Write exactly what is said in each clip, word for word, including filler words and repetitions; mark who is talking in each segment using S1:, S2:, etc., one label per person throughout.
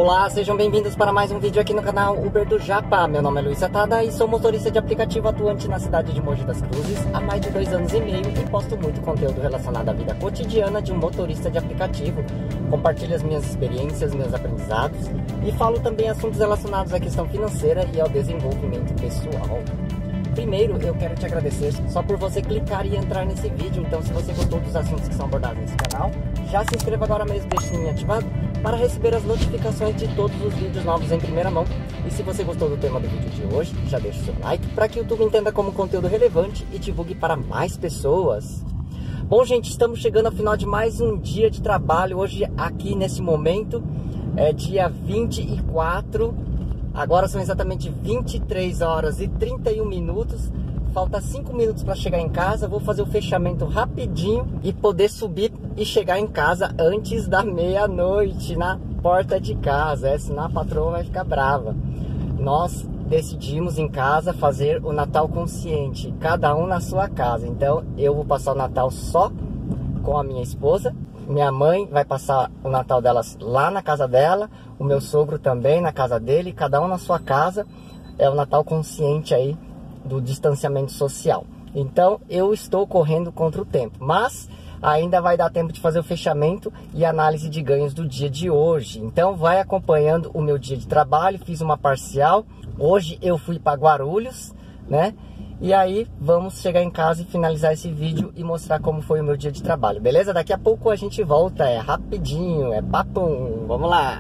S1: Olá, sejam bem-vindos para mais um vídeo aqui no canal Uber do Japa. Meu nome é Luiz Satada e sou motorista de aplicativo atuante na cidade de Mogi das Cruzes há mais de dois anos e meio e posto muito conteúdo relacionado à vida cotidiana de um motorista de aplicativo. Compartilho as minhas experiências, meus aprendizados e falo também assuntos relacionados à questão financeira e ao desenvolvimento pessoal. Primeiro, eu quero te agradecer só por você clicar e entrar nesse vídeo. Então, se você gostou dos assuntos que são abordados nesse canal, já se inscreva agora mesmo, deixe o sininho ativado para receber as notificações de todos os vídeos novos em primeira mão. E se você gostou do tema do vídeo de hoje, já deixa o seu like para que o YouTube entenda como conteúdo relevante e divulgue para mais pessoas. Bom, gente, estamos chegando ao final de mais um dia de trabalho. Hoje, aqui nesse momento, é dia vinte e quatro. Agora são exatamente vinte e três horas e trinta e um minutos. Falta cinco minutos para chegar em casa. Vou fazer o fechamento rapidinho e poder subir e chegar em casa antes da meia-noite na porta de casa. É, senão a patroa vai ficar brava. Nós decidimos em casa fazer o Natal consciente, cada um na sua casa. Então eu vou passar o Natal só com a minha esposa. Minha mãe vai passar o Natal delas lá na casa dela, o meu sogro também na casa dele, cada um na sua casa. É o Natal consciente aí do distanciamento social. Então eu estou correndo contra o tempo, mas ainda vai dar tempo de fazer o fechamento e análise de ganhos do dia de hoje. Então vai acompanhando o meu dia de trabalho. Fiz uma parcial, hoje eu fui para Guarulhos, né? E aí vamos chegar em casa e finalizar esse vídeo e mostrar como foi o meu dia de trabalho, beleza? Daqui a pouco a gente volta, é rapidinho, é papum, vamos lá!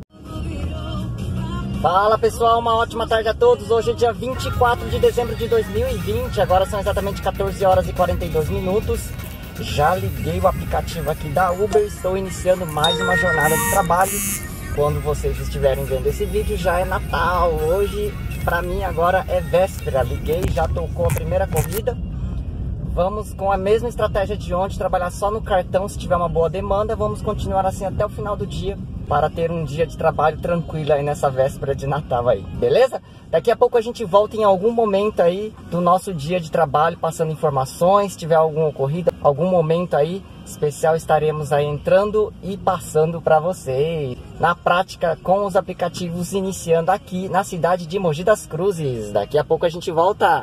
S1: Fala pessoal, uma ótima tarde a todos. Hoje é dia vinte e quatro de dezembro de dois mil e vinte, agora são exatamente quatorze horas e quarenta e dois minutos. Já liguei o aplicativo aqui da Uber, estou iniciando mais uma jornada de trabalho. Quando vocês estiverem vendo esse vídeo já é Natal. Hoje pra mim agora é véspera. Liguei, já tocou a primeira corrida. Vamos com a mesma estratégia de ontem, trabalhar só no cartão se tiver uma boa demanda. Vamos continuar assim até o final do dia para ter um dia de trabalho tranquilo aí nessa véspera de Natal aí, beleza? Daqui a pouco a gente volta em algum momento aí do nosso dia de trabalho, passando informações. Se tiver alguma ocorrida, algum momento aí especial, estaremos aí entrando e passando para vocês. Na prática, com os aplicativos, iniciando aqui na cidade de Mogi das Cruzes. Daqui a pouco a gente volta.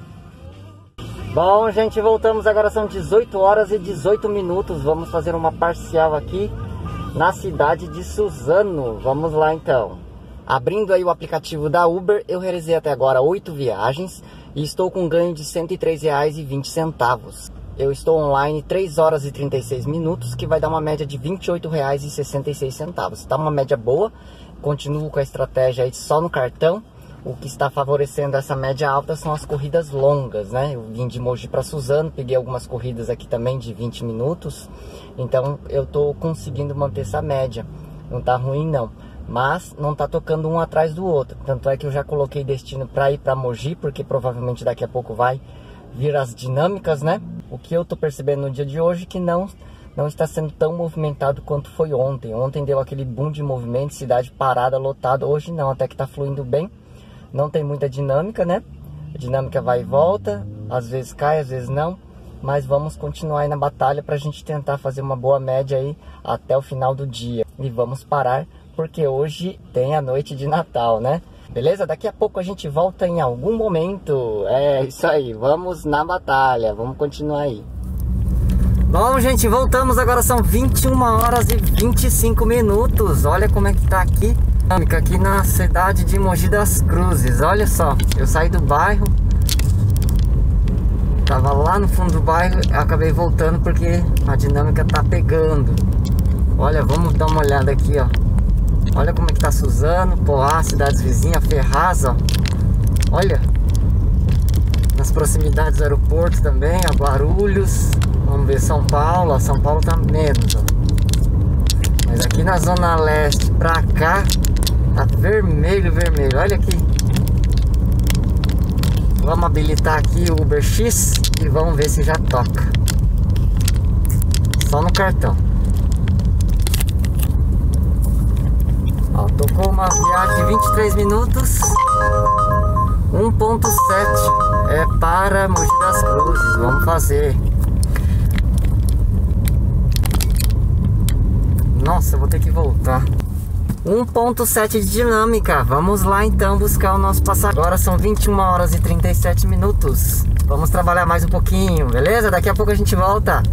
S1: Bom, gente, voltamos. Agora são dezoito horas e dezoito minutos. Vamos fazer uma parcial aqui na cidade de Suzano. Vamos lá então. Abrindo aí o aplicativo da Uber, eu realizei até agora oito viagens e estou com um ganho de cento e três reais e vinte centavos. Eu estou online três horas e trinta e seis minutos, que vai dar uma média de vinte e oito reais e sessenta e seis centavos. Tá uma média boa. Continuo com a estratégia aí só no cartão. O que está favorecendo essa média alta são as corridas longas, né? Eu vim de Mogi para Suzano, peguei algumas corridas aqui também de vinte minutos. Então eu tô conseguindo manter essa média. Não tá ruim não, mas não tá tocando um atrás do outro. Tanto é que eu já coloquei destino para ir para Mogi, porque provavelmente daqui a pouco vai vir as dinâmicas, né? O que eu tô percebendo no dia de hoje que não não está sendo tão movimentado quanto foi ontem. Ontem deu aquele boom de movimento, cidade parada, lotada. Hoje não, até que tá fluindo bem. Não tem muita dinâmica, né? A dinâmica vai e volta, às vezes cai, às vezes não. Mas vamos continuar aí na batalha pra gente tentar fazer uma boa média aí até o final do dia. E vamos parar, porque hoje tem a noite de Natal, né? Beleza? Daqui a pouco a gente volta em algum momento. É isso aí, vamos na batalha, vamos continuar aí. Bom, gente, voltamos. Agora são vinte e uma horas e vinte e cinco minutos. Olha como é que tá aqui. Aqui na cidade de Mogi das Cruzes. Olha só, eu saí do bairro, tava lá no fundo do bairro, acabei voltando porque a dinâmica tá pegando. Olha, vamos dar uma olhada aqui, ó. Olha como é que tá Suzano, Poá, cidades vizinhas, Ferraz, ó. Olha, nas proximidades do aeroporto também, ó, Guarulhos. Vamos ver São Paulo, ó. São Paulo tá menos, ó. Mas aqui na zona leste pra cá tá vermelho, vermelho. Olha aqui. Vamos habilitar aqui o Uber X e vamos ver se já toca. Só no cartão. Ó, tocou uma viagem de vinte e três minutos. um ponto sete é para Mogi das Cruzes. Vamos fazer. Nossa, eu vou ter que voltar. um ponto sete de dinâmica. Vamos lá então buscar o nosso passageiro. Agora são vinte e uma horas e trinta e sete minutos. Vamos trabalhar mais um pouquinho, beleza? Daqui a pouco a gente volta.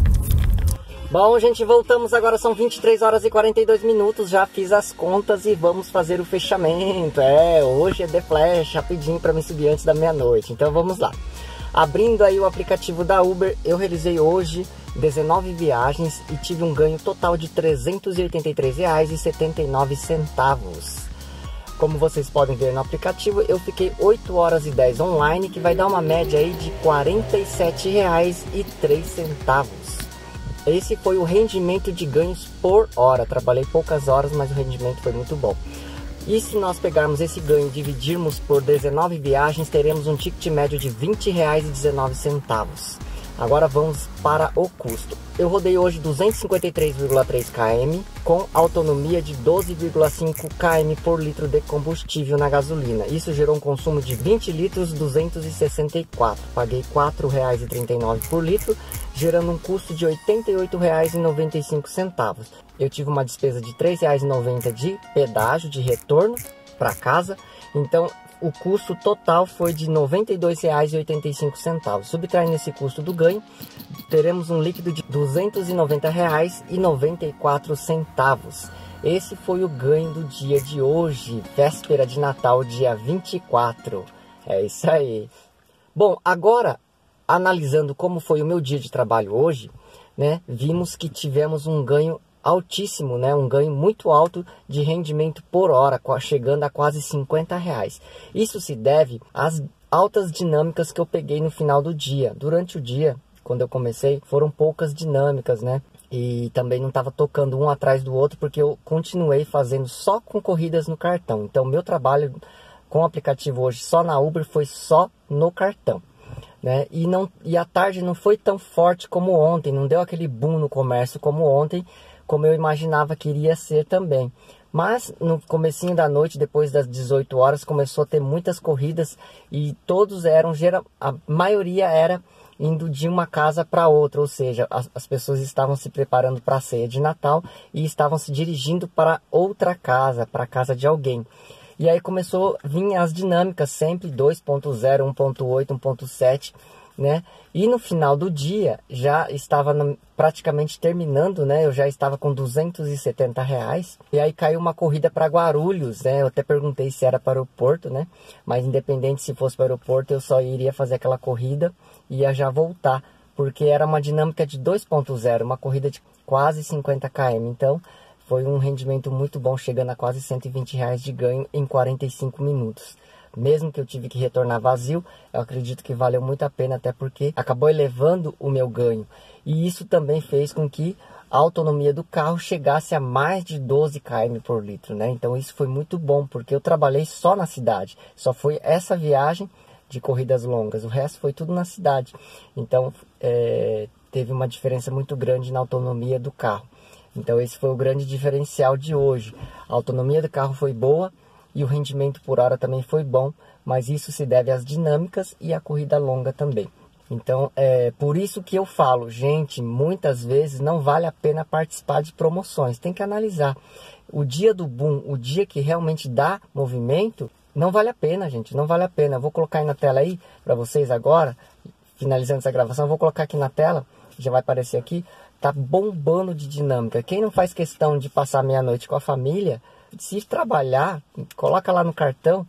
S1: Bom, gente, voltamos. Agora são vinte e três horas e quarenta e dois minutos. Já fiz as contas e vamos fazer o fechamento. É, hoje é The Flash, rapidinho para me subir antes da meia-noite. Então vamos lá. Abrindo aí o aplicativo da Uber, eu realizei hoje dezenove viagens e tive um ganho total de trezentos e oitenta e três reais e setenta e nove centavos. Como vocês podem ver no aplicativo, eu fiquei oito horas e dez online, que vai dar uma média aí de quarenta e sete reais e três centavos. Esse foi o rendimento de ganhos por hora. Trabalhei poucas horas, mas o rendimento foi muito bom. E se nós pegarmos esse ganho e dividirmos por dezenove viagens, teremos um ticket médio de vinte reais e dezenove centavos. Agora vamos para o custo. Eu rodei hoje duzentos e cinquenta e três vírgula três quilômetros com autonomia de doze vírgula cinco quilômetros por litro de combustível na gasolina. Isso gerou um consumo de vinte litros, duzentos e sessenta e quatro. Paguei quatro reais e trinta e nove centavos por litro, gerando um custo de oitenta e oito reais e noventa e cinco centavos. Eu tive uma despesa de três reais e noventa centavos de pedágio de retorno para casa. Então o custo total foi de noventa e dois reais e oitenta e cinco centavos. Subtraindo esse custo do ganho, teremos um líquido de duzentos e noventa reais e noventa e quatro centavos. Esse foi o ganho do dia de hoje, véspera de Natal, dia vinte e quatro. É isso aí. Bom, agora, analisando como foi o meu dia de trabalho hoje, né, vimos que tivemos um ganho altíssimo, né? Um ganho muito alto de rendimento por hora, chegando a quase cinquenta reais. Isso se deve às altas dinâmicas que eu peguei no final do dia. Durante o dia, quando eu comecei, foram poucas dinâmicas, né? E também não estava tocando um atrás do outro, porque eu continuei fazendo só com corridas no cartão. Então, meu trabalho com o aplicativo hoje, só na Uber, foi só no cartão. Né? E, não, e a tarde não foi tão forte como ontem, não deu aquele boom no comércio como ontem, como eu imaginava que iria ser também. Mas no comecinho da noite, depois das dezoito horas, começou a ter muitas corridas e todos eram, geral, a maioria era indo de uma casa para outra, ou seja, as, as pessoas estavam se preparando para a ceia de Natal e estavam se dirigindo para outra casa, para a casa de alguém. E aí começou a vir as dinâmicas, sempre dois ponto zero, um ponto oito, um ponto sete, né? E no final do dia já estava no, praticamente terminando, né? Eu já estava com duzentos e setenta reais. E aí caiu uma corrida para Guarulhos, né? Eu até perguntei se era para o aeroporto, né? Mas independente se fosse para o aeroporto, eu só iria fazer aquela corrida e ia já voltar, porque era uma dinâmica de dois ponto zero, uma corrida de quase cinquenta quilômetros. Então foi um rendimento muito bom, chegando a quase cento e vinte reais de ganho em quarenta e cinco minutos. Mesmo que eu tive que retornar vazio, eu acredito que valeu muito a pena, até porque acabou elevando o meu ganho. E isso também fez com que a autonomia do carro chegasse a mais de doze quilômetros por litro, né? Então isso foi muito bom, porque eu trabalhei só na cidade. Só foi essa viagem de corridas longas, o resto foi tudo na cidade. Então é, teve uma diferença muito grande na autonomia do carro. Então esse foi o grande diferencial de hoje. A autonomia do carro foi boa e o rendimento por hora também foi bom, mas isso se deve às dinâmicas e à corrida longa também. Então é por isso que eu falo, gente, muitas vezes não vale a pena participar de promoções. Tem que analisar. O dia do boom, o dia que realmente dá movimento, não vale a pena, gente, não vale a pena. Eu vou colocar aí na tela aí para vocês agora, finalizando essa gravação, eu vou colocar aqui na tela, já vai aparecer aqui. Tá bombando de dinâmica. Quem não faz questão de passar meia-noite com a família, se trabalhar, coloca lá no cartão,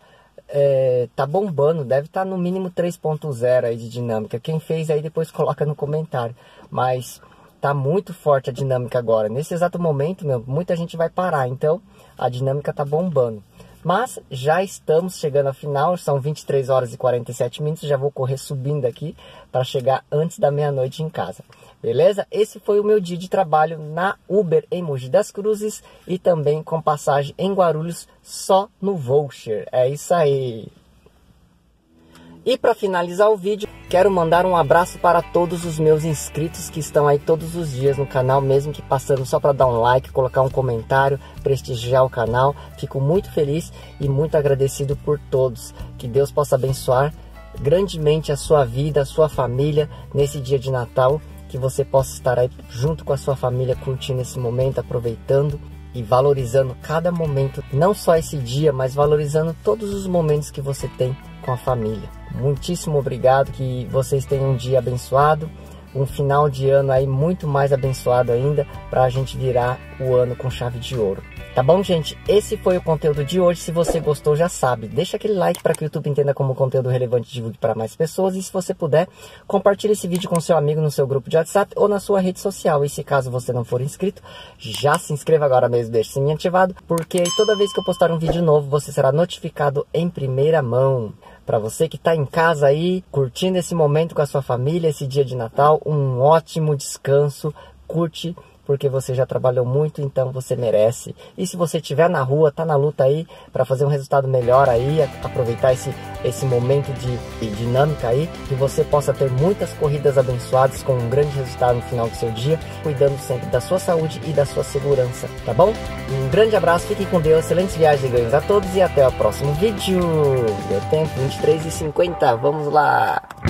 S1: é, tá bombando. Deve estar tá no mínimo três ponto zero aí de dinâmica. Quem fez aí depois coloca no comentário. Mas tá muito forte a dinâmica agora. Nesse exato momento, meu, muita gente vai parar. Então a dinâmica tá bombando. Mas já estamos chegando ao final, são vinte e três horas e quarenta e sete minutos. Já vou correr subindo aqui para chegar antes da meia-noite em casa. Beleza? Esse foi o meu dia de trabalho na Uber em Mogi das Cruzes e também com passagem em Guarulhos só no voucher. É isso aí. E para finalizar o vídeo, quero mandar um abraço para todos os meus inscritos que estão aí todos os dias no canal, mesmo que passando só para dar um like, colocar um comentário, prestigiar o canal. Fico muito feliz e muito agradecido por todos. Que Deus possa abençoar grandemente a sua vida, a sua família nesse dia de Natal. Que você possa estar aí junto com a sua família, curtindo esse momento, aproveitando. e valorizando cada momento, não só esse dia, mas valorizando todos os momentos que você tem com a família. Muitíssimo obrigado, que vocês tenham um dia abençoado, um final de ano aí muito mais abençoado ainda, para a gente virar o ano com chave de ouro. Tá bom, gente? Esse foi o conteúdo de hoje. Se você gostou, já sabe, deixa aquele like para que o YouTube entenda como conteúdo relevante e divulgue para mais pessoas. E se você puder, compartilhe esse vídeo com seu amigo no seu grupo de WhatsApp ou na sua rede social. E se caso você não for inscrito, já se inscreva agora mesmo, deixe o sininho ativado, porque toda vez que eu postar um vídeo novo, você será notificado em primeira mão. Para você que está em casa aí, curtindo esse momento com a sua família, esse dia de Natal, um ótimo descanso, curte, porque você já trabalhou muito, então você merece. E se você estiver na rua, tá na luta aí, para fazer um resultado melhor aí, aproveitar esse, esse momento de, de dinâmica aí, que você possa ter muitas corridas abençoadas com um grande resultado no final do seu dia, cuidando sempre da sua saúde e da sua segurança, tá bom? Um grande abraço, fiquem com Deus, excelentes viagens e ganhos a todos e até o próximo vídeo. Deu tempo, vinte e três e cinquenta, vamos lá!